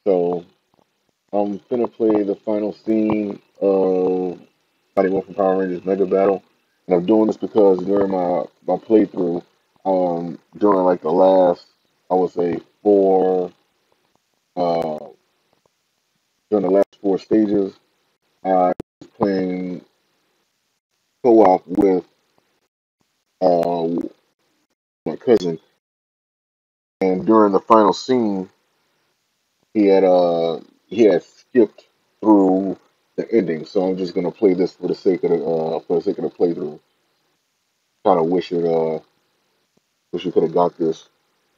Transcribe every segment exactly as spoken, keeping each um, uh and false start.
So I'm gonna play the final scene of Mighty Morphin Power Rangers Mega Battle, and I'm doing this because during my my playthrough, um, during like the last, I would say four, uh, during the last four stages, I was playing co-op with uh my cousin, and during the final scene, he had uh he had skipped through the ending. So I'm just gonna play this for the sake of the uh for the sake of the playthrough. Kind of wish it uh wish we could have got this.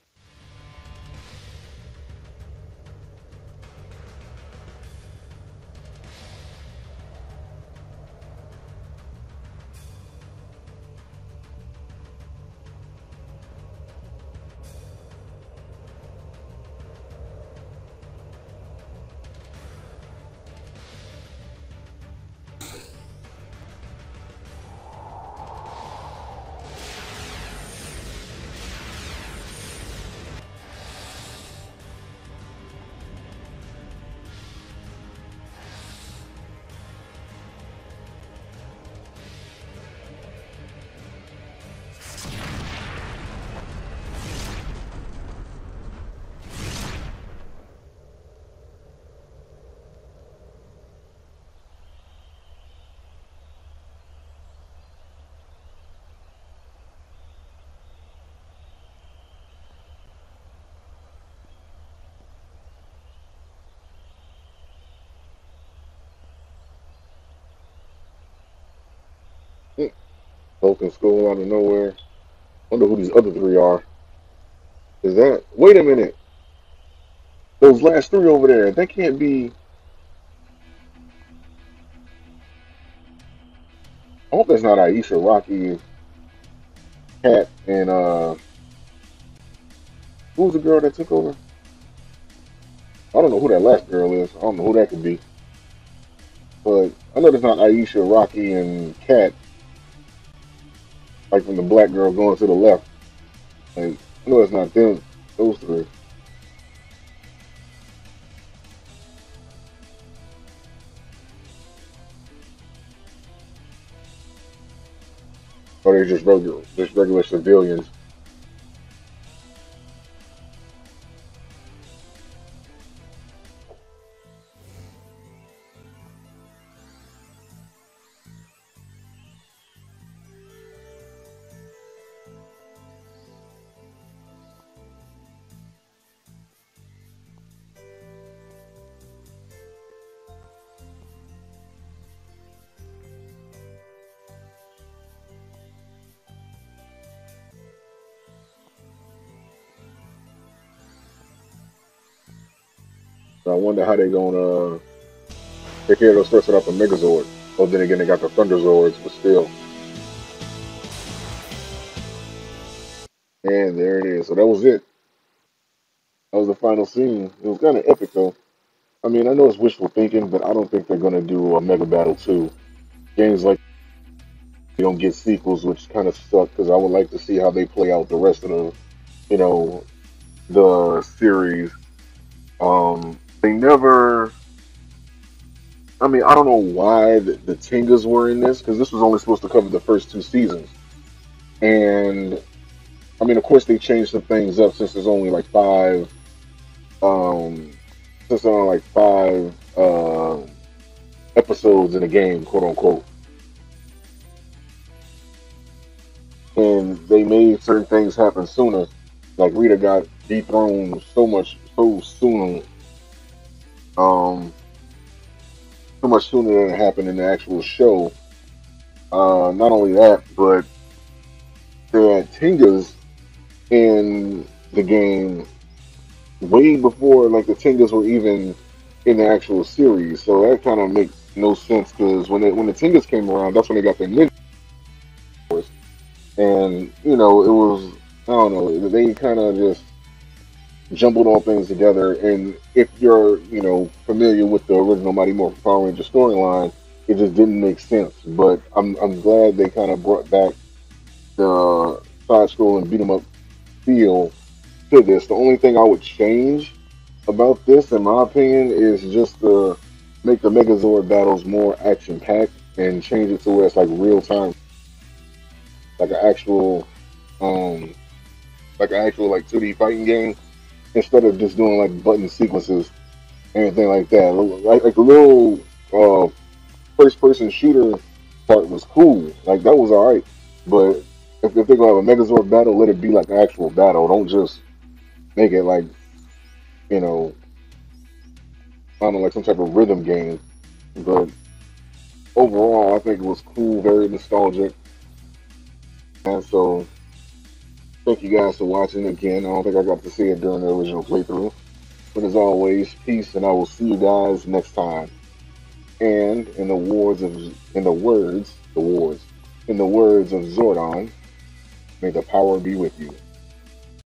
Hmm. Open school out of nowhere. Wonder who these other three are. Is that? Wait a minute. Those last three over there. They can't be. I hope that's not Aisha, Rocky, Cat, and uh, who was the girl that took over? I don't know who that last girl is. I don't know who that could be. But I know it's not Aisha, Rocky, and Cat. Like from the black girl going to the left. Like I know it's not them. Those three. Or they're just regular, just regular civilians. So I wonder how they gonna take care of those first without the Megazord. Oh, then again, they got the Thunder Zords, but still. And there it is. So that was it. That was the final scene. It was kind of epic, though. I mean, I know it's wishful thinking, but I don't think they're gonna do a Mega Battle two. Games like you don't get sequels, which kind of suck because I would like to see how they play out the rest of the, you know, the series. Um, they never. I mean, I don't know why the, the Tingas were in this because this was only supposed to cover the first two seasons, and I mean, of course, they changed some things up since there's only like five. Um, since there are only like five uh, episodes in the game, quote unquote, and they made certain things happen sooner. Like Rita got dethroned so much so soon, um, so much sooner than it happened in the actual show. Uh, not only that, but they had Tingas in the game way before like the Tingas were even in the actual series. So that kind of makes no sense because when they, when the Tingas came around, that's when they got the ninja force, and you know it was I don't know they kind of just jumbled all things together. And if you're you know familiar with the original Mighty Morphin Power Ranger storyline, it just didn't make sense. But I'm I'm glad they kind of brought back the side scroll and beat 'em up feel to this. The only thing I would change about this, in my opinion, is just to make the Megazord battles more action packed and change it to where it's like real time, like an actual, um, like an actual like two D fighting game instead of just doing like button sequences and everything like that. Like like the little uh, first person shooter part was cool, like that was alright. But if, if they're gonna have a Megazord battle, let it be like an actual battle. Don't just make it like you know, I don't know, like some type of rhythm game. But overall, I think it was cool, very nostalgic. And so, thank you guys for watching again. I don't think I got to see it during the original playthrough. But as always, peace, and I will see you guys next time. And in the words of, in the words, the words, in the words of Zordon, may the power be with you.